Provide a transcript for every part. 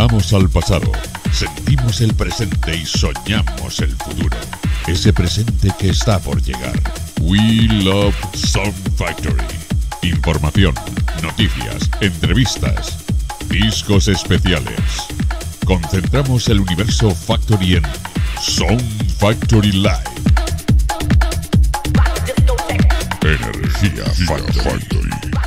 Viajamos al pasado, sentimos el presente y soñamos el futuro. Ese presente que está por llegar. We Love Sound Factory. Información, noticias, entrevistas, discos especiales. Concentramos el universo Factory en Sound Factory Live. Energía Factory.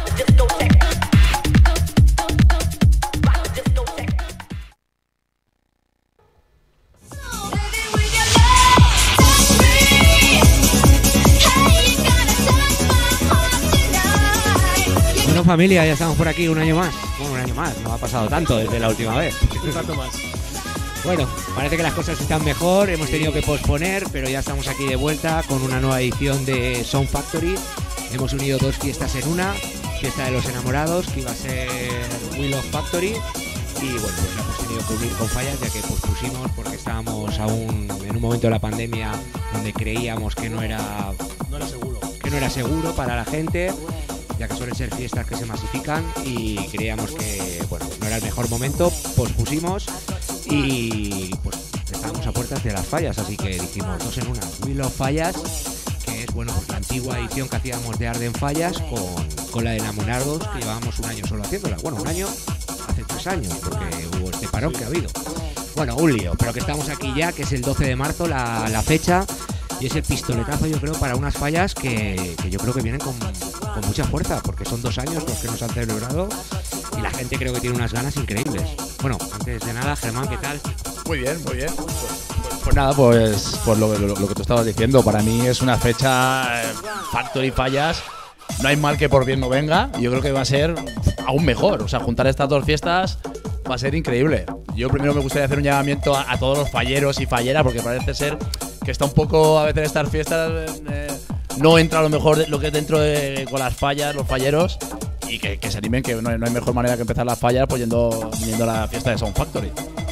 Bueno, familia, ya estamos por aquí un año más. Bueno, un año más, no ha pasado tanto desde la última vez. Un rato más. Bueno, parece que las cosas están mejor, hemos tenido que posponer, pero ya estamos aquí de vuelta con una nueva edición de Sound Factory. Hemos unido dos fiestas en una, fiesta de los enamorados, que iba a ser We Love Factory, y bueno, pues la hemos tenido que unir con fallas, ya que pospusimos porque estábamos aún en un momento de la pandemia donde creíamos que no era seguro para la gente, ya que suelen ser fiestas que se masifican, y creíamos que bueno, no era el mejor momento, pospusimos y pues estábamos a puertas de las fallas, así que dijimos dos en una, We Love Fallas, que es bueno, pues la antigua edición que hacíamos de Arden Fallas con la de Enamorados, que llevábamos un año solo haciéndola, bueno, un año, hace 3 años, porque hubo este parón que ha habido. Bueno, un lío, pero que estamos aquí ya, que es el 12 de marzo la fecha, y es el pistoletazo, yo creo, para unas fallas que yo creo que vienen con mucha fuerza, porque son 2 años los que nos han celebrado y la gente creo que tiene unas ganas increíbles. Bueno, antes de nada, Germán, ¿qué tal? Muy bien, muy bien. Pues nada, pues lo que tú estabas diciendo, para mí es una fecha Factory Fallas. No hay mal que por bien no venga. Yo creo que va a ser aún mejor. O sea, juntar estas dos fiestas va a ser increíble. Yo primero me gustaría hacer un llamamiento a todos los falleros y falleras, porque parece ser que está un poco, a veces estas fiestas no entra a lo mejor lo que es dentro con las fallas, los falleros, y que se animen, que no hay mejor manera que empezar las fallas pues viniendo a la fiesta de Sound Factory.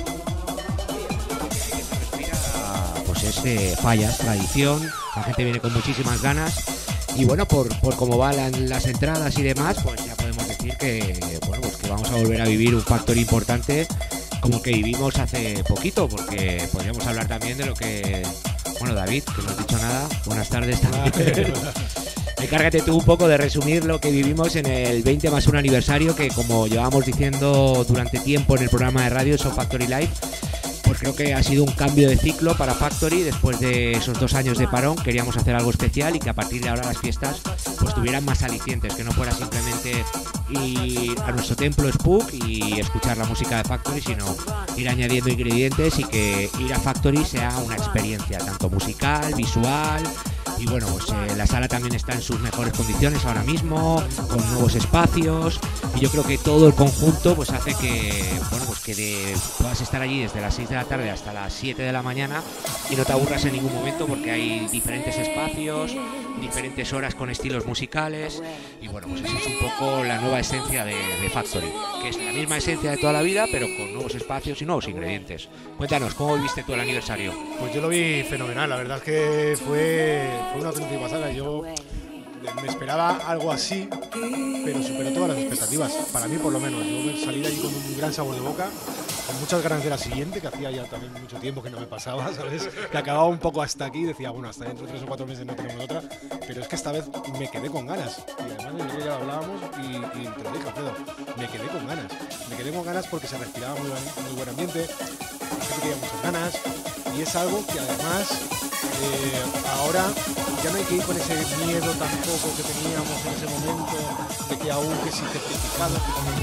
Pues es fallas, tradición, la gente viene con muchísimas ganas, y bueno, por cómo van las entradas y demás, pues ya podemos decir que bueno, pues que vamos a volver a vivir un Factory importante como que vivimos hace poquito, porque podríamos hablar también de lo que... Bueno, David, que no has dicho nada, buenas tardes también. Encárgate tú un poco de resumir lo que vivimos en el 20+1 aniversario, que como llevábamos diciendo durante tiempo en el programa de radio Sound Factory Live, pues creo que ha sido un cambio de ciclo para Factory. Después de esos 2 años de parón queríamos hacer algo especial y que a partir de ahora las fiestas pues tuvieran más alicientes, que no fuera simplemente ir a nuestro templo Spook y escuchar la música de Factory, sino ir añadiendo ingredientes y que ir a Factory sea una experiencia tanto musical, visual. Y bueno, pues la sala también está en sus mejores condiciones ahora mismo, con nuevos espacios, y yo creo que todo el conjunto pues hace que, bueno, pues que puedas estar allí desde las 6 de la tarde hasta las 7 de la mañana y no te aburras en ningún momento, porque hay diferentes espacios, diferentes horas con estilos musicales, y bueno, pues esa es un poco la nueva esencia de Factory, que es la misma esencia de toda la vida, pero con nuevos espacios y nuevos ingredientes. Cuéntanos, ¿cómo viviste tú el aniversario? Pues yo lo vi fenomenal, la verdad es que fue una auténtica pasada. Yo me esperaba algo así, pero superó todas las expectativas, para mí por lo menos. Yo salí de allí con un gran sabor de boca, con muchas ganas de la siguiente, que hacía ya también mucho tiempo que no me pasaba, ¿sabes? Que acababa un poco hasta aquí, decía, bueno, hasta dentro de 3 o 4 meses no tenemos otra, pero es que esta vez me quedé con ganas. Y además de que ya lo hablábamos y te lo dije, Alfredo, me quedé con ganas porque se respiraba muy buen ambiente, la gente tenía muchas ganas, y es algo que además ahora ya no hay que ir con ese miedo tampoco que teníamos en ese momento de que aún que si certificados,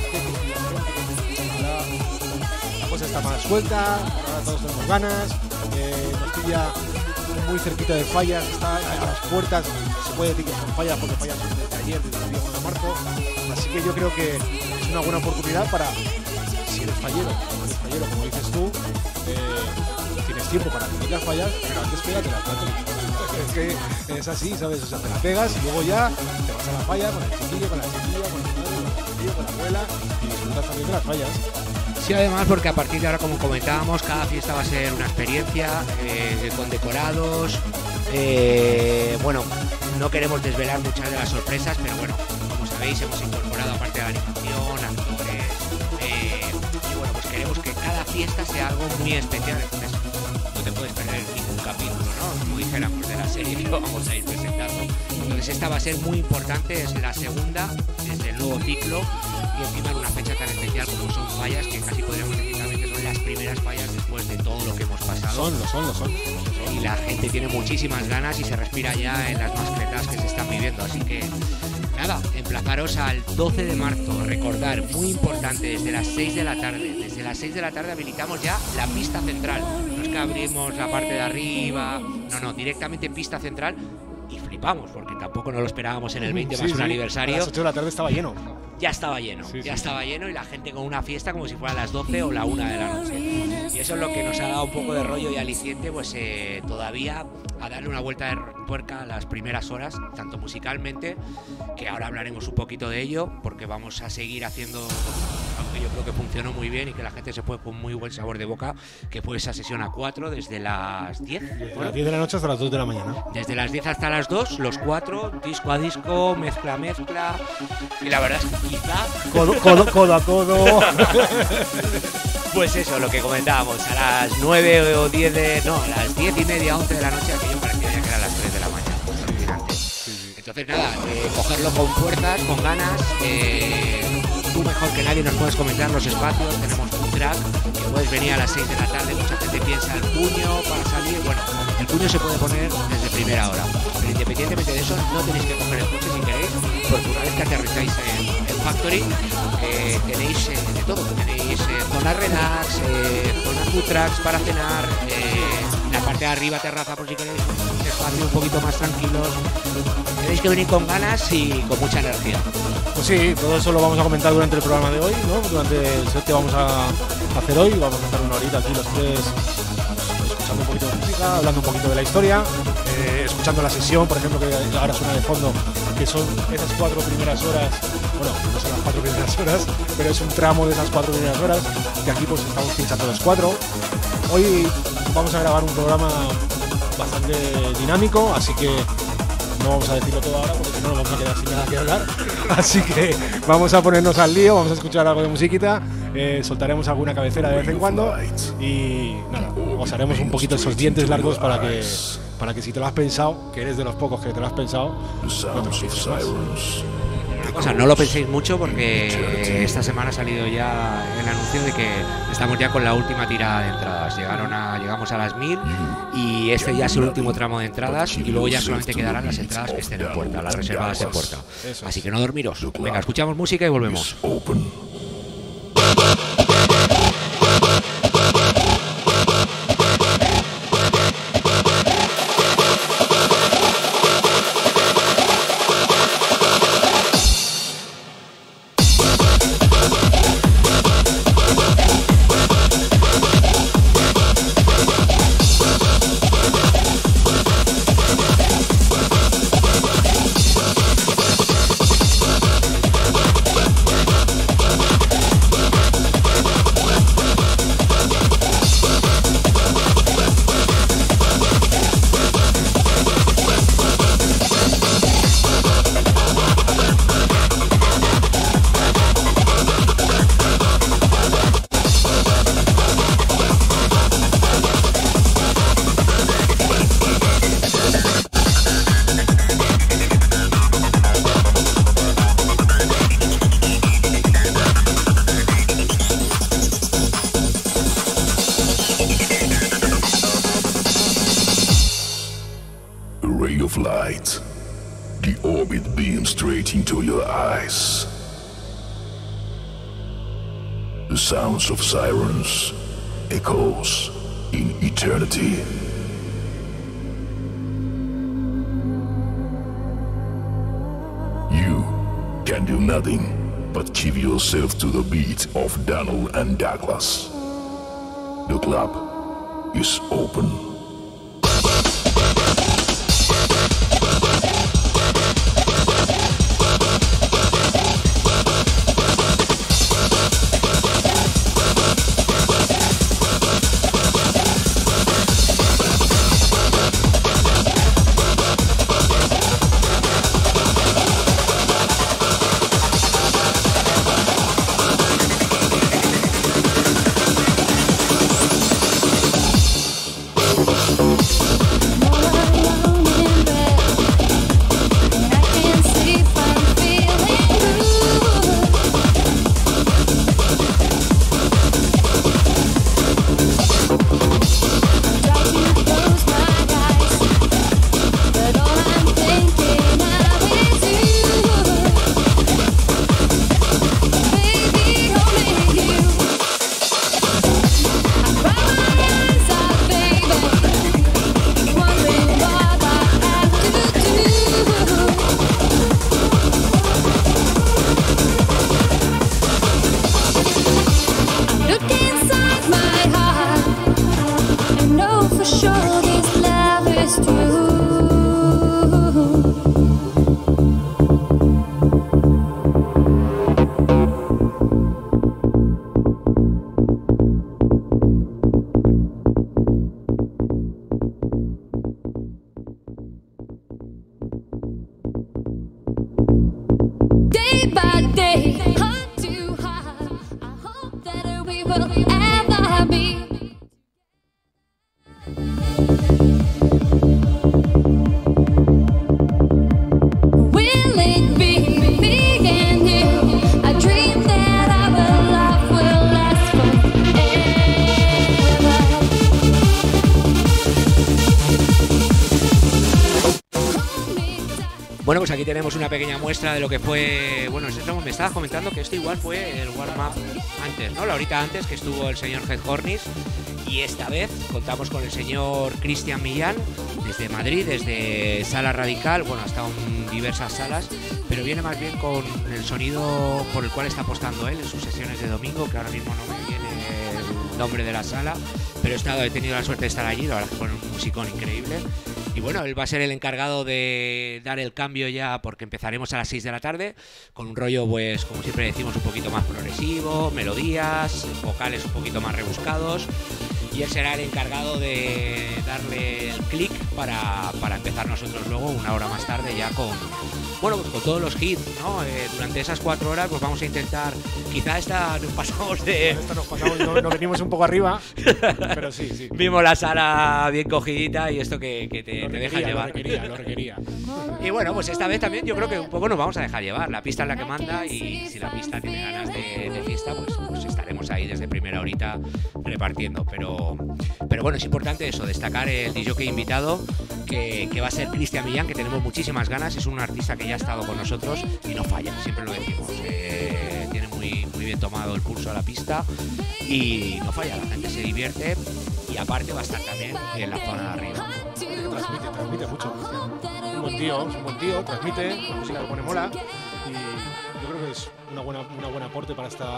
la cosa está más suelta, ahora todos tenemos ganas, nos pilla muy cerquita de fallas, está a las puertas, se puede decir que son fallas porque fallas son desde ayer, desde el 1 de marzo, así que yo creo que es una buena oportunidad para, si eres fallero como dices tú, tienes tiempo para vivir las fallas, pero antes pégate las cuatro. Es que es así, ¿sabes? O sea, te la pegas y luego ya te vas a la falla con el chiquillo, con la chiquilla, con el padre, con el tío, con la abuela, y disfrutas también de las fallas. Sí, además porque a partir de ahora, como comentábamos, cada fiesta va a ser una experiencia, con decorados. Bueno, no queremos desvelar muchas de las sorpresas, pero bueno, como sabéis, hemos incorporado aparte de la animación, actores, y bueno, pues queremos que cada fiesta sea algo muy especial. Entonces, no te puedes perder ningún capítulo, ¿no? Como dijéramos, de la serie que vamos a ir presentando. Entonces esta va a ser muy importante, es la segunda desde el nuevo ciclo y encima en una fecha tan especial como son Fallas, que casi podríamos decir también que son las primeras Fallas después de todo lo que hemos pasado. Lo son. Y la gente tiene muchísimas ganas y se respira ya en las mascletas que se están viviendo, así que nada, emplazaros al 12 de marzo, recordar, muy importante, desde las 6 de la tarde. Desde las 6 de la tarde habilitamos ya la pista central. No es que abrimos la parte de arriba, no, directamente pista central. Y flipamos, porque tampoco nos lo esperábamos en el 20 más un aniversario. A las 8 de la tarde estaba lleno. Ya estaba lleno, estaba lleno y la gente con una fiesta como si fuera a las 12 o la 1 de la noche. Y eso es lo que nos ha dado un poco de rollo y aliciente, pues todavía a darle una vuelta de tuerca a las primeras horas, tanto musicalmente, que ahora hablaremos un poquito de ello, porque vamos a seguir haciendo algo que yo creo que funcionó muy bien y que la gente se fue con muy buen sabor de boca, que fue esa sesión a 4 desde las 10. Desde las 10 de la noche hasta las 2 de la mañana. Desde las 10 hasta las 2, los 4, disco a disco, mezcla a mezcla, y la verdad es que quizá codo a codo. Pues eso, lo que comentábamos, a las 9 o 10 a las 10 y media, 11 de la noche, aquello parecía ya que eran las 3 de la mañana, pues alucinante. Entonces nada, cogerlo con fuerzas, con ganas, tú mejor que nadie nos puedes comentar los espacios, tenemos un track, que puedes venir a las 6 de la tarde, mucha gente piensa el puño para salir, bueno, el puño se puede poner desde primera hora, pero independientemente de eso no tenéis que coger el coche si queréis, porque una vez que aterrizáis en Factory, tenéis de todo, tenéis zonas relax, zonas food trucks para cenar, la parte de arriba terraza por si queréis un espacio un poquito más tranquilos. Tenéis que venir con ganas y con mucha energía. Pues sí, todo eso lo vamos a comentar durante el programa de hoy, ¿no? Durante el set que vamos a hacer hoy, vamos a estar una horita aquí los tres escuchando un poquito de música, hablando un poquito de la historia, escuchando la sesión, por ejemplo, que ahora suena de fondo, que son esas 4 primeras horas, bueno, no son las 4 primeras horas, pero es un tramo de esas 4 primeras horas, que aquí pues estamos pinchando los 4. Hoy vamos a grabar un programa bastante dinámico, así que no vamos a decirlo todo ahora porque si no nos vamos a quedar sin nada que hablar. Así que vamos a ponernos al lío, vamos a escuchar algo de musiquita, soltaremos alguna cabecera de vez en cuando y nada, os haremos un poquito esos dientes largos para que si te lo has pensado, que eres de los pocos que te lo has pensado, no te lo pienses más. O sea, no lo penséis mucho porque esta semana ha salido ya el anuncio de que estamos ya con la última tirada de entradas. Llegamos a las 1000 y este ya es el último tramo de entradas y luego ya solamente quedarán las entradas que estén en puerta, las reservadas en puerta. Así que no dormiros. Venga, escuchamos música y volvemos. The sounds of sirens echoes in eternity. You can do nothing but give yourself to the beat of Donald and Douglas. The club is open. know for sure this love is true. Day by day, heart to heart, I hope that we will ever be. Will it be me and you? I dream that our love will last forever. Bueno, pues aquí tenemos una pequeña muestra de lo que fue. Bueno, me estabas comentando que esto igual fue el warm-up antes, ¿no? La horita antes que estuvo el señor Head Hornis. Y esta vez contamos con el señor Cristian Millán desde Madrid, desde Sala Radical. Bueno, ha estado en diversas salas, pero viene más bien con el sonido por el cual está apostando él en sus sesiones de domingo, que ahora mismo no me viene el nombre de la sala, pero he tenido la suerte de estar allí. La verdad es que fue un musicón increíble. Y bueno, él va a ser el encargado de dar el cambio ya, porque empezaremos a las 6 de la tarde con un rollo, pues como siempre decimos, un poquito más progresivo, melodías, vocales un poquito más rebuscados, y él será el encargado de darle el clic para empezar nosotros luego una hora más tarde ya con todos los hits, ¿no? Durante esas 4 horas pues vamos a intentar, quizá nos pasamos, no venimos un poco arriba, pero sí. Vimos la sala bien cogidita y esto que te deja llevar. Lo requería. Y bueno, pues esta vez también yo creo que un poco nos vamos a dejar llevar. La pista es la que manda, y si la pista tiene ganas de fiesta, pues estaremos ahí desde primera horita repartiendo. Pero bueno, es importante eso, destacar el DJ invitado, que va a ser Cristian Millán, que tenemos muchísimas ganas. Es un artista que ya ha estado con nosotros y no falla, siempre lo decimos. Tiene muy bien tomado el pulso a la pista y no falla, la gente se divierte, y aparte va a estar también en la zona de arriba. Transmite mucho, Cristian. Es un buen tío, transmite, la música le pone mola, y yo creo que es una buena aporte para este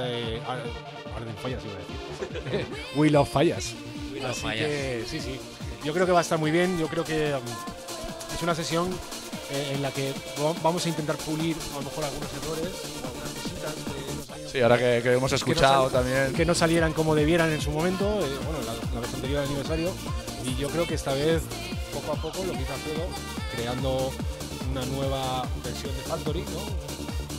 Arden Fallas, iba a decir. We Love Fallas. Así que sí. Yo creo que va a estar muy bien. Yo creo que es una sesión en la que vamos a intentar pulir a lo mejor algunos errores, algunas cositas de los años. Sí, ahora que hemos escuchado también. Que no salieran como debieran en su momento, la vez anterior al aniversario. Y yo creo que esta vez, poco a poco, lo que hizo Alfredo, creando una nueva versión de Factory, ¿no?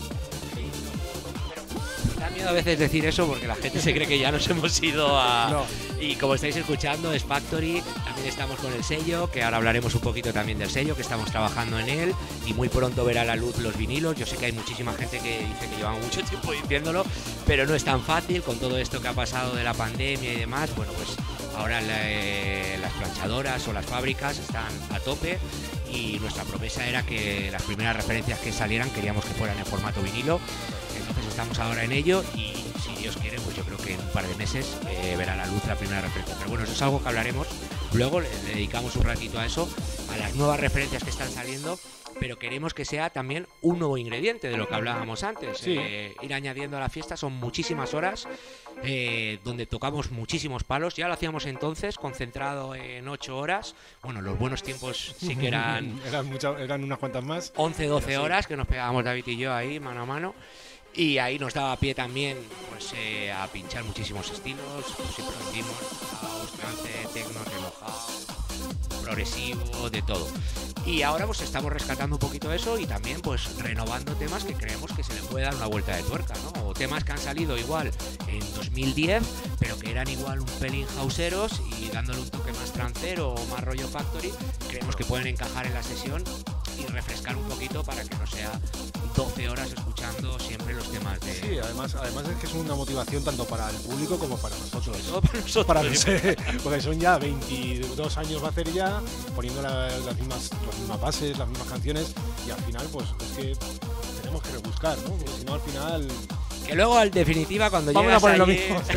Da miedo a veces decir eso porque la gente se cree que ya nos hemos ido a... No. Y como estáis escuchando, es Factory. También estamos con el sello, que ahora hablaremos un poquito también del sello, que estamos trabajando en él, y muy pronto verá la luz los vinilos. Yo sé que hay muchísima gente que dice que llevamos mucho tiempo diciéndolo, pero no es tan fácil con todo esto que ha pasado de la pandemia y demás. Bueno, pues ahora las planchadoras o las fábricas están a tope, y nuestra promesa era que las primeras referencias que salieran queríamos que fueran en formato vinilo. Entonces estamos ahora en ello, y si Dios quiere, pues yo creo que en un par de meses verá la luz la primera referencia. Pero bueno, eso es algo que hablaremos luego, le dedicamos un ratito a eso, a las nuevas referencias que están saliendo, pero queremos que sea también un nuevo ingrediente de lo que hablábamos antes. Sí. Ir añadiendo a la fiesta, son muchísimas horas donde tocamos muchísimos palos. Ya lo hacíamos entonces, concentrado en 8 horas. Bueno, los buenos tiempos sí que eran eran unas cuantas más. 11, 12 horas que nos pegábamos David y yo ahí mano a mano. Y ahí nos daba pie también, pues, a pinchar muchísimos estilos. Como siempre decimos, house, trance, techno, relojado, progresivo, de todo. Y ahora pues estamos rescatando un poquito eso, y también pues renovando temas que creemos que se le puede dar una vuelta de tuerca, ¿no? O temas que han salido igual en 2010, pero que eran igual un pelín houseeros, y dándole un toque más trancero o más rollo Factory, creemos que pueden encajar en la sesión y refrescar un poquito para que no sea 12 horas escuchando siempre los temas de... Sí, además es que es una motivación tanto para el público como para nosotros. Todo para nosotros. Porque son ya 22 años va a hacer ya, poniendo las mismas bases, las mismas canciones, y al final pues es que tenemos que rebuscar, ¿no? Porque si no al final... Que luego, en definitiva, cuando vamos llegas a poner allí, lo mismo.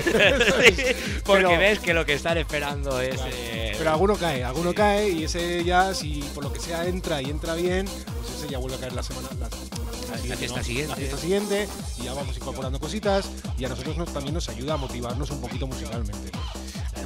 porque pero, ves que lo que están esperando es... Claro, pero alguno cae, y ese ya, si por lo que sea entra y entra bien, pues ese ya vuelve a caer la fiesta siguiente, y ya vamos incorporando cositas, y a nosotros también nos ayuda a motivarnos un poquito musicalmente, ¿no?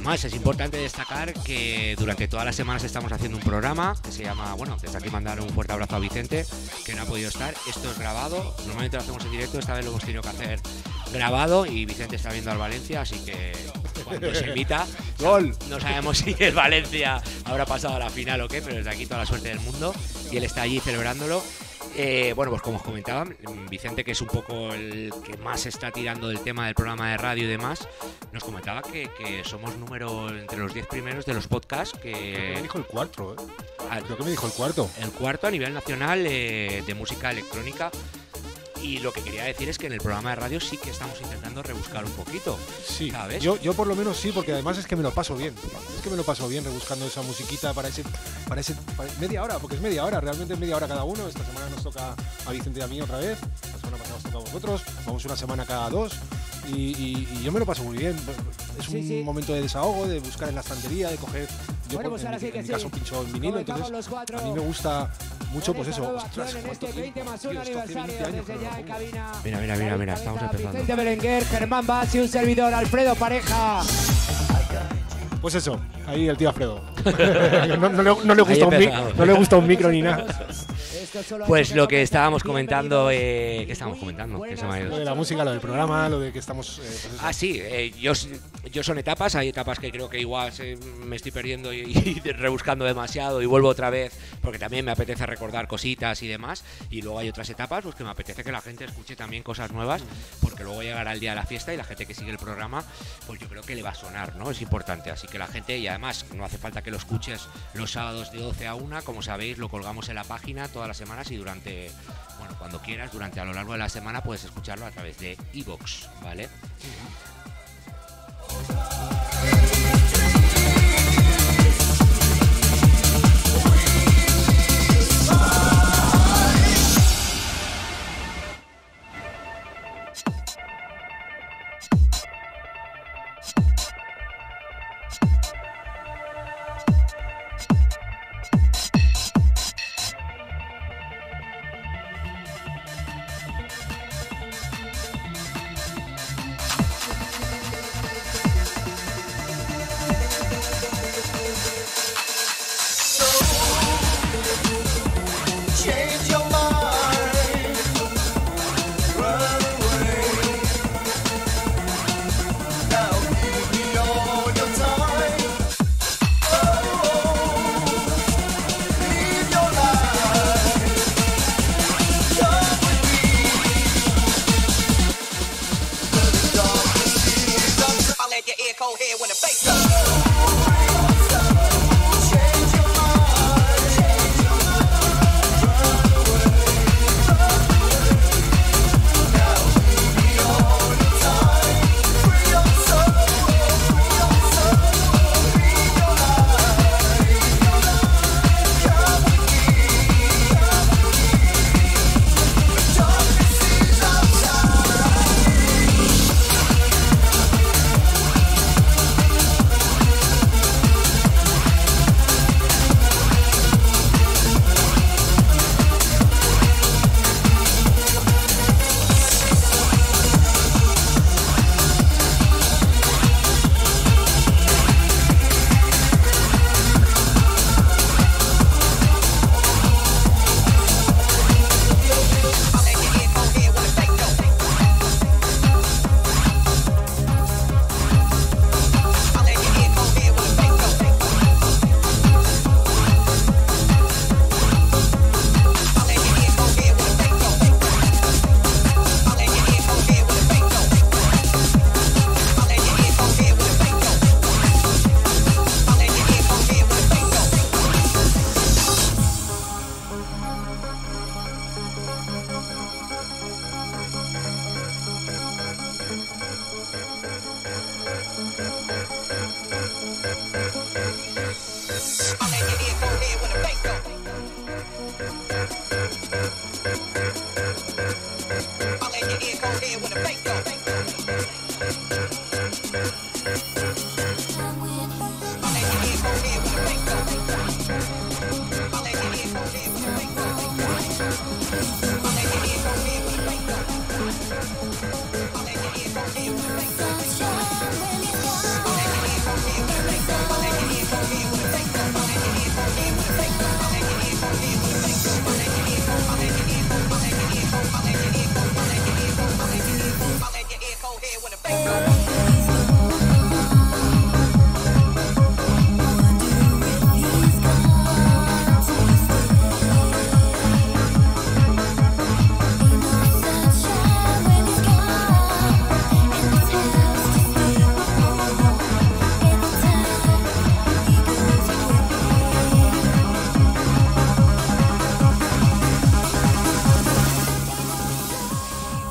además es importante destacar que durante todas las semanas estamos haciendo un programa que se llama, bueno, desde aquí mandar un fuerte abrazo a Vicente, que no ha podido estar. Esto es grabado, normalmente lo hacemos en directo, esta vez lo hemos tenido que hacer grabado y Vicente está viendo al Valencia, así que cuando se invita, ¡Gol! no sabemos si el Valencia habrá pasado a la final o qué, pero desde aquí toda la suerte del mundo y él está allí celebrándolo. Bueno, pues como os comentaba, Vicente, que es un poco el que más está tirando del tema del programa de radio y demás, nos comentaba que somos número entre los 10 primeros de los podcasts. Creo que me dijo el cuarto, ¿eh? Ah, Creo que me dijo el cuarto. el cuarto a nivel nacional de música electrónica. Y lo que quería decir es que en el programa de radio sí que estamos intentando rebuscar un poquito. Sí, ¿sabes? yo por lo menos sí, porque además es que me lo paso bien. Es que me lo paso bien rebuscando esa musiquita para media hora, porque es media hora, realmente es media hora cada uno. Esta semana nos toca a Vicente y a mí otra vez, la semana pasada os toca a vosotros, vamos una semana cada dos. Y yo me lo paso muy bien. Es un momento de desahogo, de buscar en la estantería, de coger. Yo Bueno, pues ahora sí que en mi sí. caso pincho en vinilo, Comenzamos entonces los cuatro. a mí me gusta mucho, pues eso. Renovación Ostras, en ¿cuánto este 20 tiempo? más Tío, 1 esto hace 20 aniversario años que desde no ya lo en pongo. cabina. Mira, estamos empezando. Vicente Berenguer, Germán Bass y un servidor, Alfredo Pareja. Pues eso, ahí el tío Alfredo. no le Ahí gusta empezamos. no le gusta un micro ni nada. Pues lo que estábamos comentando, ¿qué estábamos comentando? Que se me ha ido. Lo de la música, lo del programa, lo de que estamos. Pues eso. Ah, sí, yo son etapas, hay etapas que creo que igual me estoy perdiendo y rebuscando demasiado y vuelvo otra vez porque también me apetece recordar cositas y demás, y luego hay otras etapas pues que me apetece que la gente escuche también cosas nuevas, porque luego llegará el día de la fiesta y la gente que sigue el programa, pues yo creo que le va a sonar, ¿no? Es importante, así que la gente, y además no hace falta que lo escuches los sábados de 12 a 1, como sabéis, lo colgamos en la página todas las semanas y durante, bueno, cuando quieras, a lo largo de la semana puedes escucharlo a través de iVoox, ¿vale?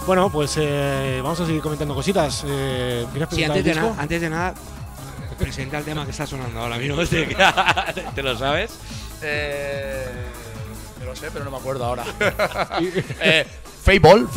Bueno, pues vamos a seguir comentando cositas. ¿Quieres Sí, presentar el disco? antes de nada, presenta el tema que está sonando ahora mismo. ¿Te lo sabes? Me lo sé, pero no me acuerdo ahora. Fable.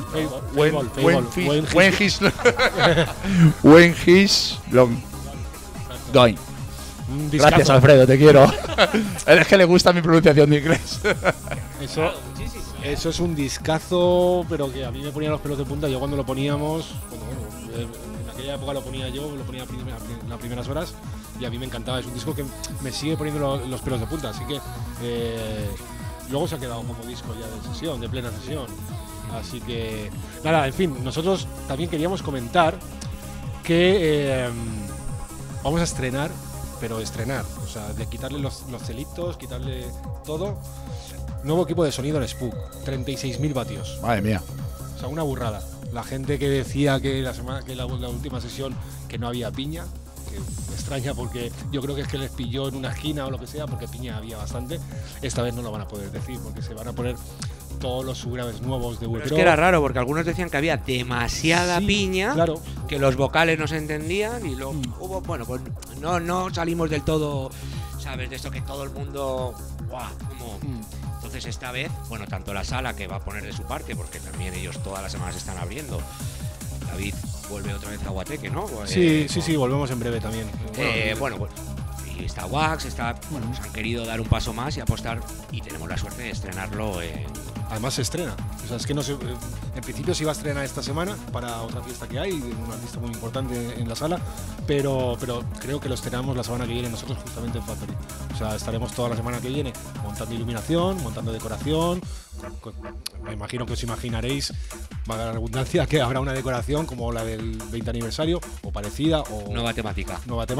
When he's long going. Un discazo. Gracias, Alfredo, te quiero. Es que le gusta mi pronunciación de inglés. Eso es un discazo, pero que a mí me ponía los pelos de punta. Yo cuando lo poníamos, en aquella época lo ponía las primeras horas y a mí me encantaba. Es un disco que me sigue poniendo los pelos de punta, así que luego se ha quedado como disco ya de sesión, de plena sesión. Así que nada, en fin, nosotros también queríamos comentar que vamos a estrenar, pero estrenar, o sea, de quitarle los celitos, quitarle todo. Nuevo equipo de sonido en Spook, 36.000 vatios. Madre mía. O sea, una burrada. La gente que decía que la última sesión que no había piña, que me extraña porque yo creo que es que les pilló en una esquina o lo que sea, porque piña había bastante. Esta vez no lo van a poder decir porque se van a poner todos los subgraves nuevos de Pero es que era raro porque algunos decían que había demasiada piña, claro, que los vocales no se entendían y luego hubo, bueno, pues no salimos del todo, ¿sabes? De esto que todo el mundo, ¡guau! Como… Entonces esta vez, bueno, tanto la sala que va a poner de su parte, porque también ellos todas las semanas están abriendo. David vuelve otra vez a Guateque, ¿no? Sí, volvemos en breve también. Bueno, pues y está Wax, bueno, pues han querido dar un paso más y apostar y tenemos la suerte de estrenarlo Además se estrena, o sea, es que no se, en principio se iba a estrenar esta semana para otra fiesta que hay, un artista muy importante en la sala, pero creo que lo estrenamos la semana que viene nosotros justamente en Factory. O sea, estaremos toda la semana que viene montando iluminación, montando decoración. Me imagino que os imaginaréis, valga la redundancia, que habrá una decoración como la del 20 aniversario o parecida o nueva temática.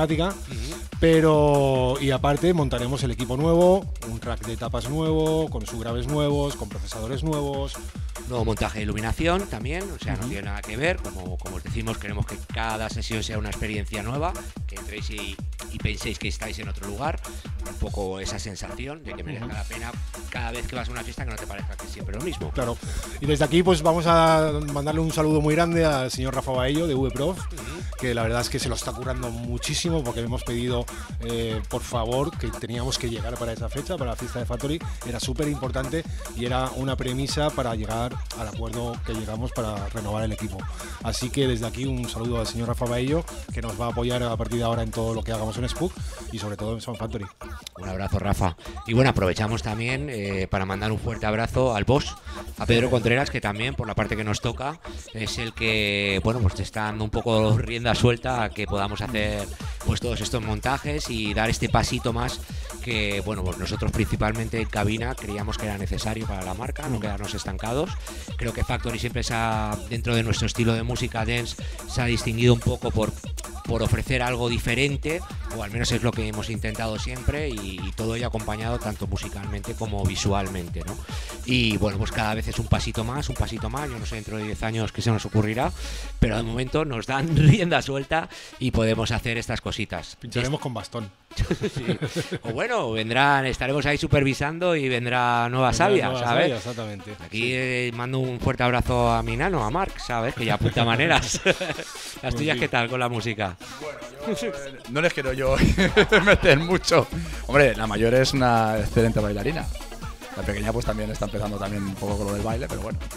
Pero y aparte montaremos el equipo nuevo, un rack de tapas nuevo, con subgraves nuevos, con procesadores nuevos. Nuevo montaje de iluminación también, o sea, no tiene nada que ver. Como os decimos, queremos que cada sesión sea una experiencia nueva, que entréis y penséis que estáis en otro lugar. Un poco esa sensación de que merezca la pena cada vez que vas a una fiesta, que no te parezca que es siempre lo mismo. Claro. Y desde aquí pues vamos a mandarle un saludo muy grande al señor Rafa Baello de VProf, que la verdad es que se lo está currando muchísimo porque le hemos pedido por favor que teníamos que llegar para esa fecha, para la fiesta de Factory. Era súper importante y era una premisa para llegar al acuerdo que llegamos para renovar el equipo. Así que desde aquí un saludo al señor Rafa Baello, que nos va a apoyar a partir de ahora en todo lo que hagamos en Spook y sobre todo en Sound Factory. Un abrazo, Rafa. Y bueno, aprovechamos también para mandar un fuerte abrazo al boss, a Pedro Contreras, que también por la parte que nos toca es el que, bueno, pues te está dando un poco rienda suelta a que podamos hacer pues todos estos montajes y dar este pasito más que, bueno, pues nosotros principalmente en cabina creíamos que era necesario para la marca, no quedarnos estancados. Creo que Factory siempre dentro de nuestro estilo de música dance, se ha distinguido un poco por ofrecer algo diferente, o al menos es lo que hemos intentado siempre, y todo ello acompañado tanto musicalmente como visualmente, ¿no? Y bueno, pues cada vez es un pasito más, yo no sé dentro de 10 años qué se nos ocurrirá, pero de momento nos dan rienda suelta y podemos hacer estas cositas. Pincharemos con bastón. Sí. O bueno, estaremos ahí supervisando y vendrá nueva savia, ¿sabes? Savia, exactamente. Aquí mando un fuerte abrazo a mi nano, a Marc, ¿sabes? Que ya apunta maneras. Las tuyas, ¿qué tal con la música? Bueno, no les quiero yo meter mucho. Hombre, la mayor es una excelente bailarina. La pequeña pues también está empezando también un poco con lo del baile, pero bueno.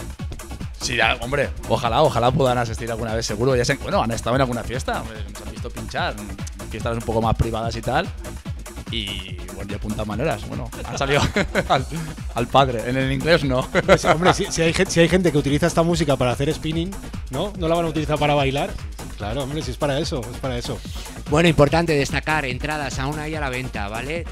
Sí, hombre, ojalá puedan asistir alguna vez, seguro. Bueno, han estado en alguna fiesta, nos han visto pinchar, fiestas un poco más privadas y tal. Y bueno, ya apuntan maneras. Bueno, han salido al padre. En el inglés no. Pues, hombre, si hay gente que utiliza esta música para hacer spinning, ¿no? ¿No la van a utilizar para bailar? Claro, hombre, si es para eso, es para eso. Bueno, importante destacar, entradas aún hay a la venta, ¿vale?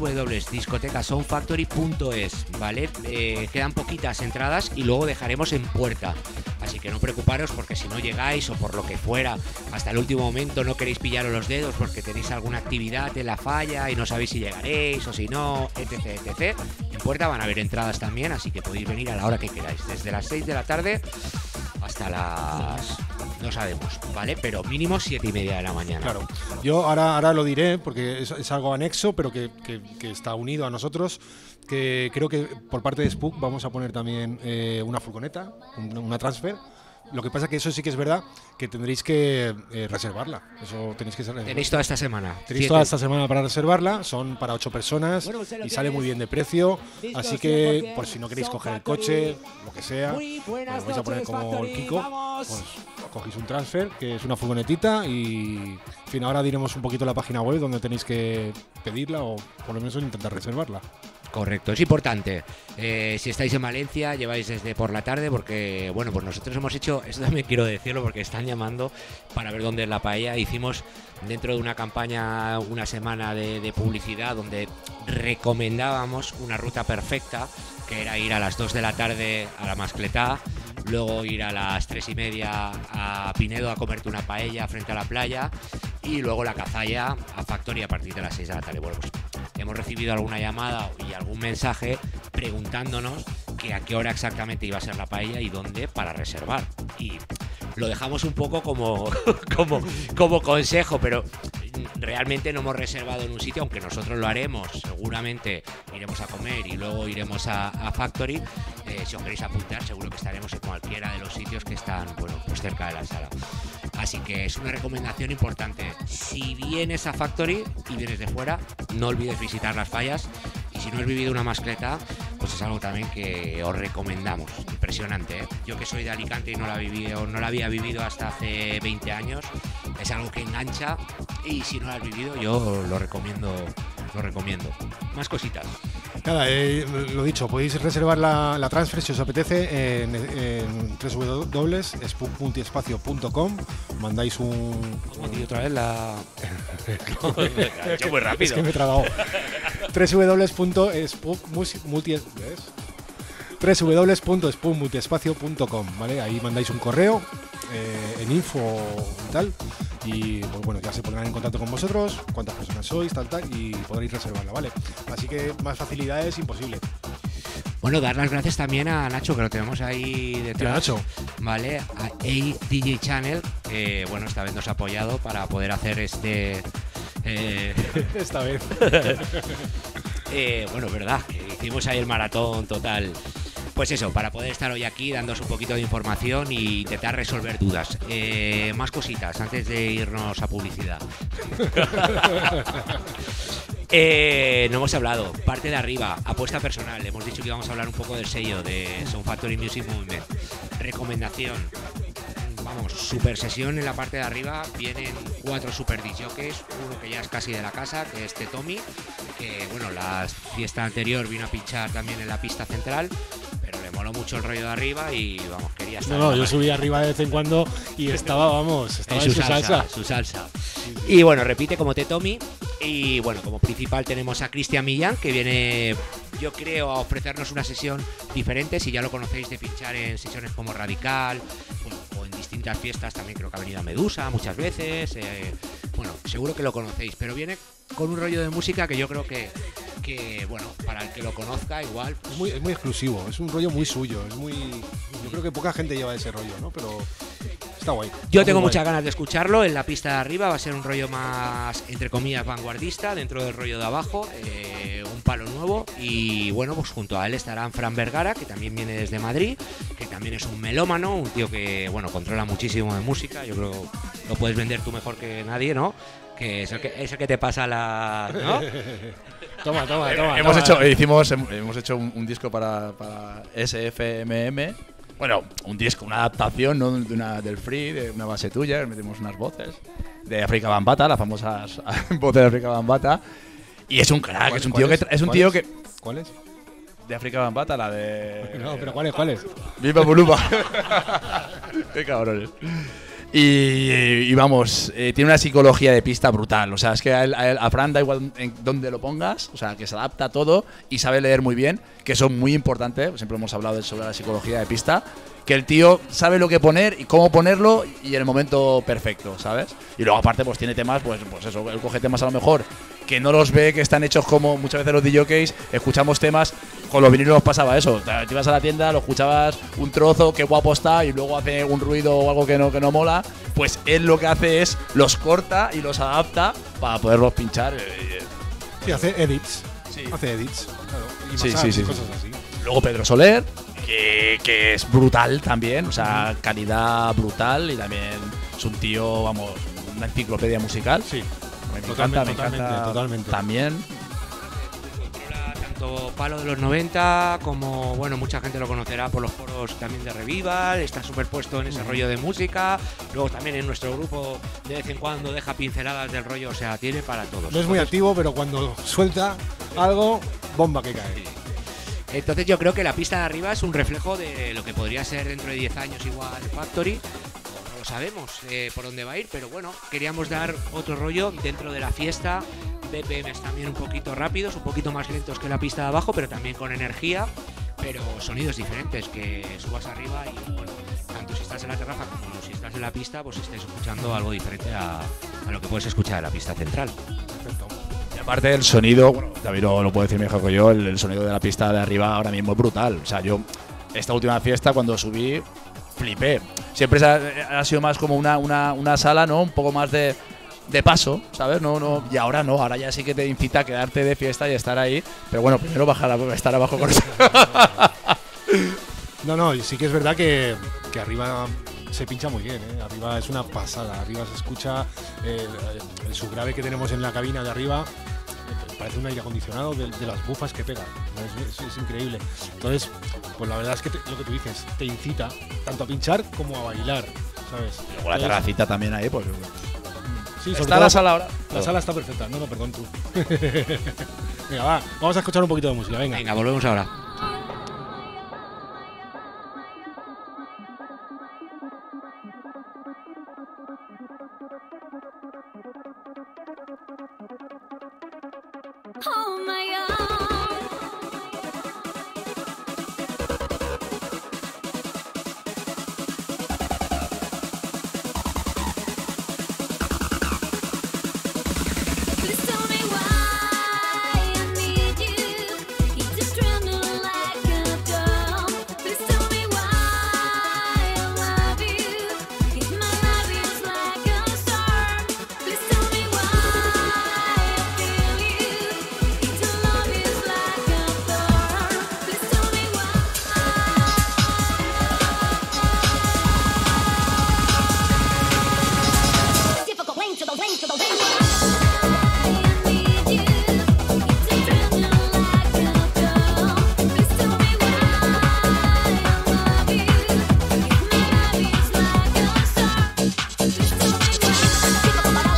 www.discotecasoundfactory.es, ¿vale? Quedan poquitas entradas y luego dejaremos en puerta. Así que no preocuparos porque si no llegáis o por lo que fuera, hasta el último momento no queréis pillaros los dedos porque tenéis alguna actividad en la falla y no sabéis si llegaréis o si no, etc. En puerta van a haber entradas también, así que podéis venir a la hora que queráis, desde las 6 de la tarde hasta las... no sabemos, ¿vale? Pero mínimo 7:30 de la mañana. Claro. Yo ahora lo diré porque es algo anexo, pero que está unido a nosotros. Que creo que por parte de Spook vamos a poner también una furgoneta, una transfer. Lo que pasa que eso sí que es verdad que tendréis que reservarla. Eso tenéis que Tenéis toda esta semana. Tenéis toda esta semana para reservarla. Son para 8 personas y sale muy bien de precio. Así que por si no queréis coger el coche, lo que sea, pues vais a poner como el Kiko. Pues cogéis un transfer, que es una furgonetita y, en fin, ahora diremos un poquito la página web donde tenéis que pedirla o por lo menos intentar reservarla. Correcto, es importante. Si estáis en Valencia, lleváis desde por la tarde, porque, bueno, pues nosotros hemos hecho, esto también quiero decirlo porque están llamando para ver dónde es la paella. Hicimos dentro de una campaña una semana de publicidad donde recomendábamos una ruta perfecta, que era ir a las 2 de la tarde a la Mascletá, luego ir a las 3:30 a Pinedo a comerte una paella frente a la playa y luego la Cazalla a Factory a partir de las 6 de la tarde. Bueno, pues hemos recibido alguna llamada y algún mensaje preguntándonos que a qué hora exactamente iba a ser la paella y dónde para reservar. Y lo dejamos un poco como consejo, pero realmente no hemos reservado en un sitio, aunque nosotros lo haremos. Seguramente iremos a comer y luego iremos a Factory. Si os queréis apuntar, seguro que estaremos en cualquiera de los sitios que están, bueno, pues cerca de la sala. Así que es una recomendación importante. Si vienes a Factory y vienes de fuera, no olvides visitar las fallas. Y si no has vivido una mascleta, pues es algo también que os recomendamos. Impresionante, ¿eh? Yo que soy de Alicante y no la había vivido hasta hace 20 años, es algo que engancha y si no lo has vivido yo lo recomiendo. Más cositas. Nada, lo dicho, podéis reservar la transfer si os apetece en www.spookmultiespacio.com. Mandáis un... ¿Cómo digo otra vez la...? He hecho muy rápido. Es que me he tragado. www.spookmultiespacio.com, ¿vale? Ahí mandáis un correo en info y tal. Y pues bueno, ya se pondrán en contacto con vosotros, cuántas personas sois, tal, y podréis reservarla, ¿vale? Así que más facilidades imposible. Bueno, dar las gracias también a Nacho, que lo tenemos ahí detrás. Tira, Nacho. Vale, a DJ Channel, que bueno, esta vez nos ha apoyado para poder hacer esta vez. Bueno, verdad, que hicimos ahí el maratón total. Pues eso, para poder estar hoy aquí dándoos un poquito de información e intentar resolver dudas. Más cositas antes de irnos a publicidad. No hemos hablado, parte de arriba, apuesta personal. Hemos dicho que íbamos a hablar un poco del sello de Sound Factory Music Movement. Recomendación. Vamos, super sesión en la parte de arriba. Vienen 4 super disjockeys, uno que ya es casi de la casa, que es Tommy, que bueno, la fiesta anterior vino a pinchar también en la pista central, pero le moló mucho el rollo de arriba y vamos, quería estar. No, yo subí arriba de vez en cuando y estaba en su salsa. Su salsa. Y bueno, repite como Tommy. Y bueno, como principal tenemos a Cristian Millán, que viene, yo creo, a ofrecernos una sesión diferente. Si ya lo conocéis de pinchar en sesiones como Radical, bueno, o en distintas fiestas, también creo que ha venido a Medusa muchas veces. Bueno, seguro que lo conocéis, pero viene con un rollo de música que yo creo que bueno, para el que lo conozca igual pues, es muy exclusivo, es un rollo muy suyo, yo creo que poca gente lleva ese rollo, ¿no? Pero está guay. Yo tengo muchas ganas de escucharlo. En la pista de arriba va a ser un rollo más, entre comillas, vanguardista, dentro del rollo de abajo, un palo nuevo. Y bueno, pues junto a él estarán Fran Vergara, que también viene desde Madrid, que también es un melómano, un tío que, bueno, controla muchísimo de música. Yo creo que lo puedes vender tú mejor que nadie, ¿no? Que es el que te pasa la... ¿no? Toma. Hemos hecho un disco para SFMM. Bueno, un disco, una adaptación, ¿no? Del Free, de una base tuya, metemos unas voces de África Bambata, las famosas voces de África Bambata. Y es un crack, es un tío que... ¿Cuál es? De África Bambata, la de... No, pero ¿cuál es? Viva Buluba. Qué cabrones. Y vamos, tiene una psicología de pista brutal. O sea, es que a Fran da igual en dónde lo pongas, o sea, que se adapta a todo y sabe leer muy bien, que eso es muy importante. Siempre hemos hablado sobre la psicología de pista, que el tío sabe lo que poner y cómo ponerlo y en el momento perfecto, ¿sabes? Y luego aparte pues tiene temas, pues eso, él coge temas a lo mejor que no los ve, que están hechos como muchas veces los DJs, escuchamos temas con los vinilos pasaba eso. Te ibas a la tienda, lo escuchabas un trozo, qué guapo está, y luego hace un ruido o algo que no mola. Pues él lo que hace es los corta y los adapta para poderlos pinchar. Sí, hace edits. Sí. Hace edits, claro. Y Sí, masajes sí, y sí, cosas así. Luego Pedro Soler, que es brutal también, o sea, calidad brutal y también es un tío, vamos, una enciclopedia musical. Sí. Me encanta Totalmente. también. Controla tanto palo de los 90 como, bueno, mucha gente lo conocerá por los foros también de Revival, está superpuesto en ese rollo de música, luego también en nuestro grupo de vez en cuando deja pinceladas del rollo, o sea, tiene para todos. No es muy activo, pero cuando suelta algo, bomba que cae. Entonces yo creo que la pista de arriba es un reflejo de lo que podría ser dentro de 10 años igual Factory. No lo sabemos por dónde va a ir, pero bueno, queríamos dar otro rollo dentro de la fiesta. BPMs también un poquito rápidos, un poquito más lentos que la pista de abajo, pero también con energía, pero sonidos diferentes, que subas arriba y bueno, tanto si estás en la terraza como si estás en la pista, pues estés escuchando algo diferente a lo que puedes escuchar en la pista central. Perfecto. Y aparte del sonido, bueno, David lo puede decir mejor que yo, el sonido de la pista de arriba ahora mismo es brutal. O sea, yo esta última fiesta cuando subí flipé. Siempre ha sido más como una sala, ¿no? Un poco más de paso, ¿sabes? No, y ahora no, ahora ya sí que te incita a quedarte de fiesta y estar ahí. Pero bueno, primero estar abajo con eso. No, y sí que es verdad que arriba se pincha muy bien, ¿eh? Arriba es una pasada, arriba se escucha el subgrave que tenemos en la cabina de arriba, parece un aire acondicionado de las bufas que pega, es increíble. Entonces, pues la verdad es que lo que tú dices, te incita tanto a pinchar como a bailar, ¿sabes? Y luego la terracita también ahí, pues. Sí, sobre ¿Está todo la sala ahora? La sala está perfecta, no, perdón tú. Venga, va, vamos a escuchar un poquito de música, venga. Venga, volvemos ahora. Oh my God. Please tell me why I need you. You just tremble like a girl. Please tell me why I love you. If my love is like a storm. Please tell me why I feel you. If your love is like a thorn. Please tell me why. Difficult lane to the lane to the lane. I need you. You just tremble like a girl. Please tell me why I love you. If my love is like a storm. Please tell me why.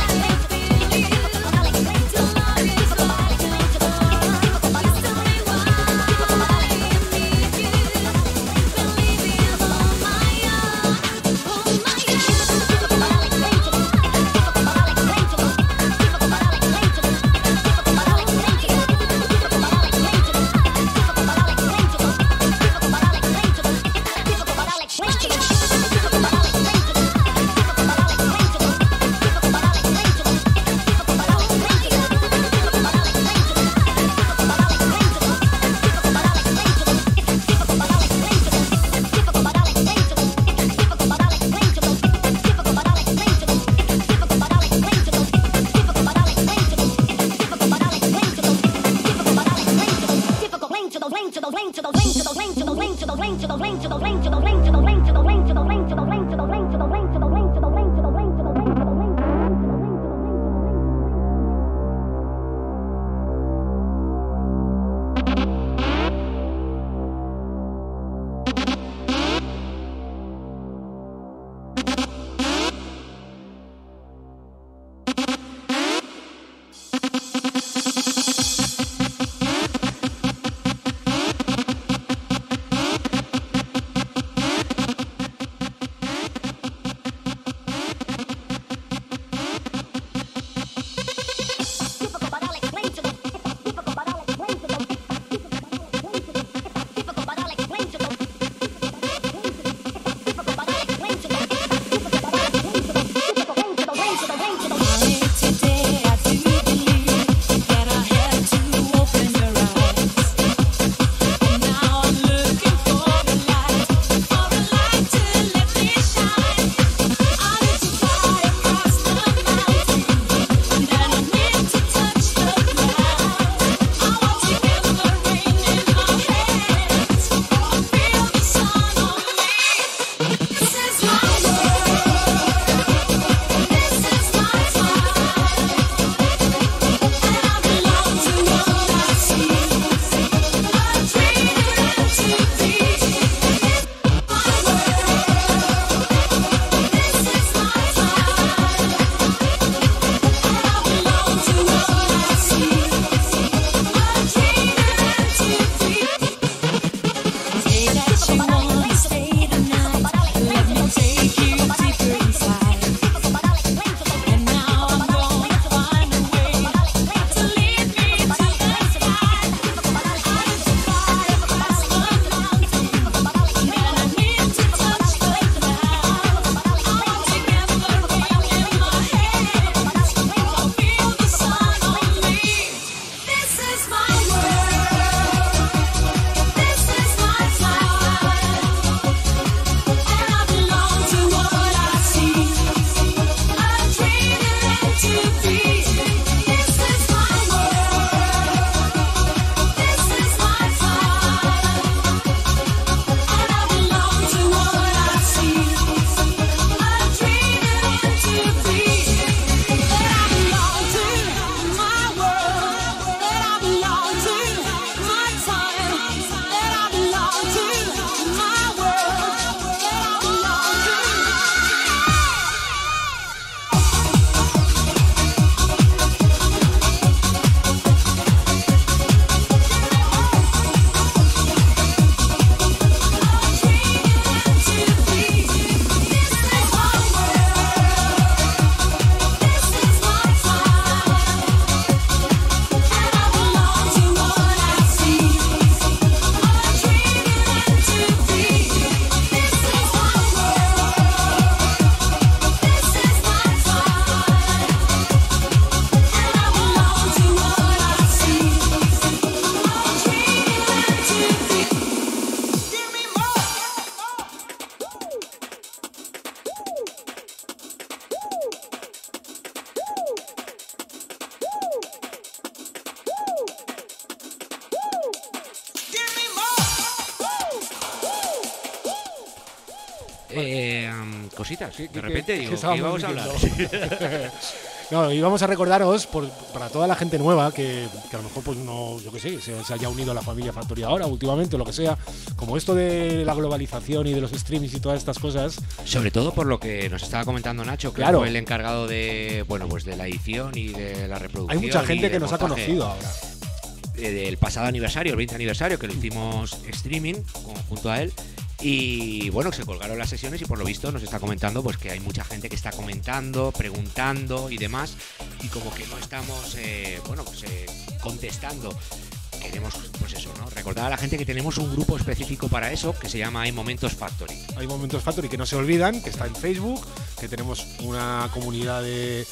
Cositas, ¿Qué- de qué- repente qué digo, ¿qué estábamos íbamos a hablar? No, y vamos a recordaros para toda la gente nueva que a lo mejor pues no, yo qué sé, se haya unido a la familia Factory ahora, últimamente, o lo que sea, como esto de la globalización y de los streamings y todas estas cosas. Sobre todo por lo que nos estaba comentando Nacho, que Claro. fue el encargado de, bueno, pues de la edición y de la reproducción. Hay mucha y gente que del nos ha montaje. conocido ahora. Del pasado aniversario, el 20 aniversario, que lo hicimos streaming junto a él. Y bueno, se colgaron las sesiones y por lo visto nos está comentando pues que hay mucha gente que está comentando, preguntando y demás. Y como que no estamos contestando. Queremos, pues eso, ¿no? Recordar a la gente que tenemos un grupo específico para eso que se llama Hay Momentos Factory. Hay Momentos Factory que no se olvidan, que está en Facebook, que tenemos una comunidad de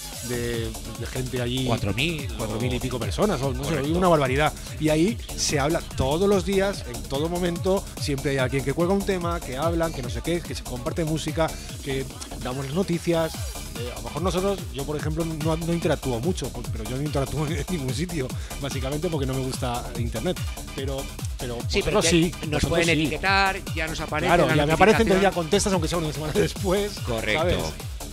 gente allí. 4.000 y pico personas, o no sé, Correcto. una barbaridad. Y ahí se habla todos los días, en todo momento, siempre hay alguien que cuelga un tema, que hablan, que no sé qué, que se comparte música, que damos las noticias. A lo mejor nosotros, yo por ejemplo, no interactúo mucho, pero yo no interactúo en ningún sitio, básicamente porque no me gusta internet. Pero Sí, pero vosotros sí, nos vosotros pueden sí. etiquetar, ya nos aparece. Claro, la ya me aparece, entonces ya notificación. contestas, aunque sea una semana después. Correcto. ¿sabes?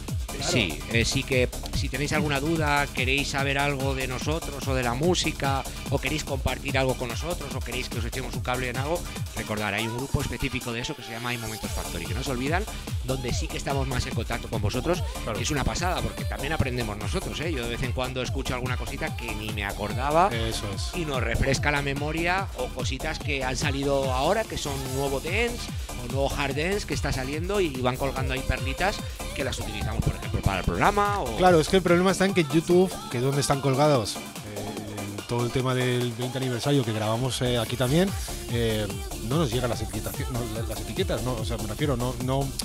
Sí, sí que si tenéis alguna duda, queréis saber algo de nosotros o de la música, o queréis compartir algo con nosotros, o queréis que os echemos un cable en algo, recordad, hay un grupo específico de eso que se llama Hay Momentos Factory, que no se olvidan, donde sí que estamos más en contacto con vosotros. Claro. Es una pasada, porque también aprendemos nosotros, ¿eh? Yo de vez en cuando escucho alguna cosita que ni me acordaba. Eso es. Y nos refresca la memoria, o cositas que han salido ahora, que son nuevo dance o nuevo hard dance que está saliendo y van colgando ahí perlitas que las utilizamos, por ejemplo, para el programa. O... Claro, es que el problema está en que YouTube, que es donde están colgados todo el tema del 20 aniversario que grabamos aquí también, no nos llegan las etiquetas, no, o sea, me refiero, no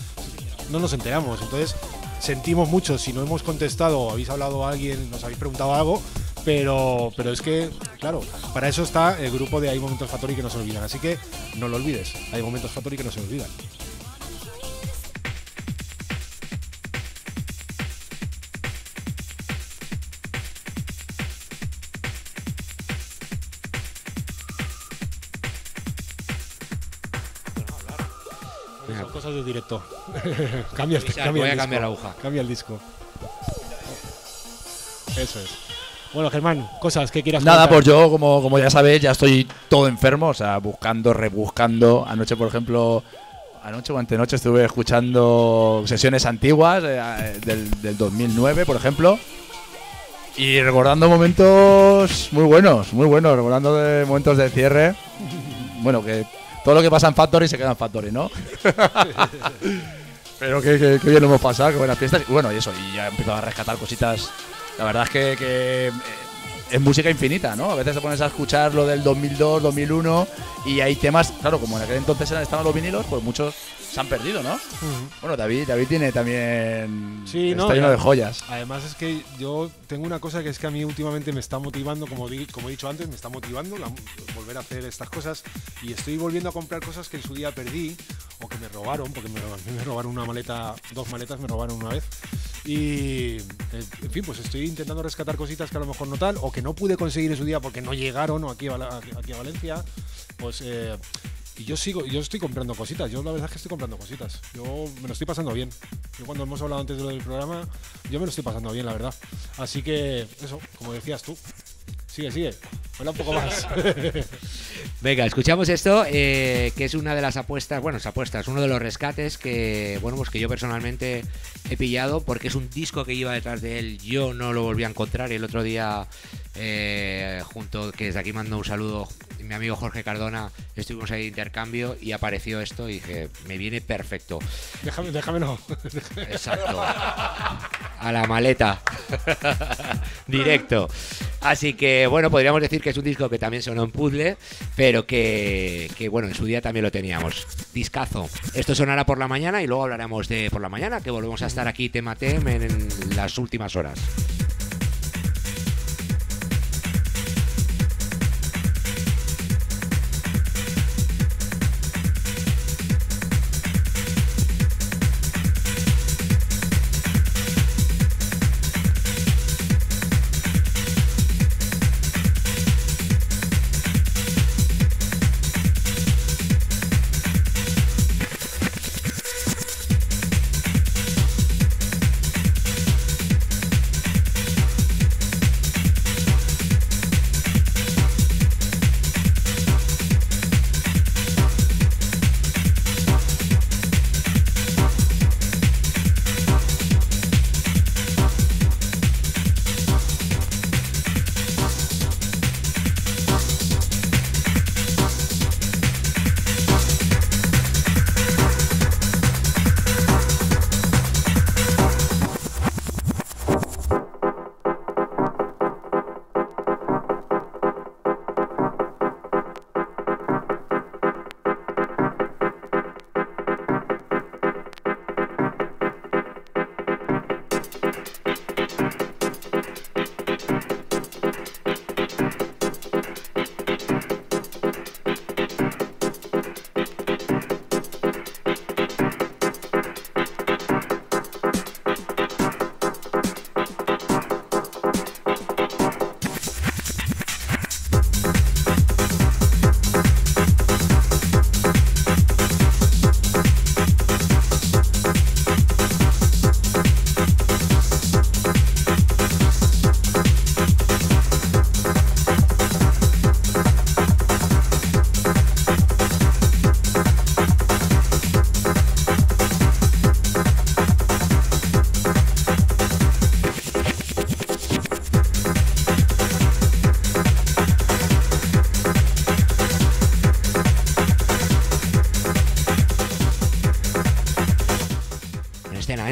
nos enteramos. Entonces, sentimos mucho si no hemos contestado o habéis hablado a alguien, nos habéis preguntado algo, pero es que, claro, para eso está el grupo de Hay Momentos Factory que no se olvidan. Así que no lo olvides, Hay Momentos Factory que no se olvidan. Son cosas de directo. Cambia Voy a el disco. cambiar la aguja. Cambia el disco. Eso es. Bueno, Germán, cosas que quieras Nada, contar. pues yo, como ya sabéis, ya estoy todo enfermo, o sea, buscando, rebuscando. Anoche, por ejemplo, anoche o antenoche estuve escuchando sesiones antiguas del 2009, por ejemplo. Y recordando momentos muy buenos, recordando de momentos de cierre. Bueno, que todo lo que pasa en Factory se queda en Factory, ¿no? Pero que bien lo hemos pasado, qué buenas fiestas. Y bueno, y eso, y ya he empezado a rescatar cositas. La verdad es que es música infinita, ¿no? A veces te pones a escuchar lo del 2002, 2001 y hay temas, claro, como en aquel entonces estaban los vinilos, pues muchos se han perdido, ¿no? Bueno, David tiene también... Sí, está no, lleno de joyas. Además es que yo tengo una cosa que es que a mí últimamente me está motivando, como he dicho antes, me está motivando volver a hacer estas cosas y estoy volviendo a comprar cosas que en su día perdí o que me robaron, porque a mí me robaron una maleta, 2 maletas me robaron una vez. Y en fin, pues estoy intentando rescatar cositas que a lo mejor no tal, o que no pude conseguir en su día porque no llegaron aquí a Valencia. Pues y yo estoy comprando cositas. Yo la verdad es que estoy comprando cositas. Yo me lo estoy pasando bien. Yo cuando hemos hablado antes de lo del programa, yo me lo estoy pasando bien, la verdad. Así que eso, como decías tú. Sigue. Habla un poco más. Venga, escuchamos esto, que es una de las apuestas, uno de los rescates que, bueno, pues que yo personalmente he pillado porque es un disco que iba detrás de él, yo no lo volví a encontrar y el otro día, que desde aquí mando un saludo, mi amigo Jorge Cardona, estuvimos ahí de intercambio y apareció esto y dije, me viene perfecto. Déjamelo. Exacto. A la maleta. Directo. Así que, bueno, podríamos decir que es un disco que también sonó en puzzle, pero que bueno, en su día también lo teníamos. Discazo. Esto sonará por la mañana y luego hablaremos de por la mañana, que volvemos a estar aquí tema en las últimas horas.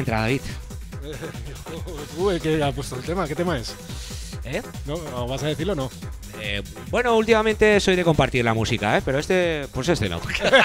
entra, David. Tú, el que ha puesto el tema, ¿qué tema es? ¿Eh? ¿No? ¿O ¿Vas a decirlo o no? Bueno, últimamente soy de compartir la música, ¿eh? Pero pues este no.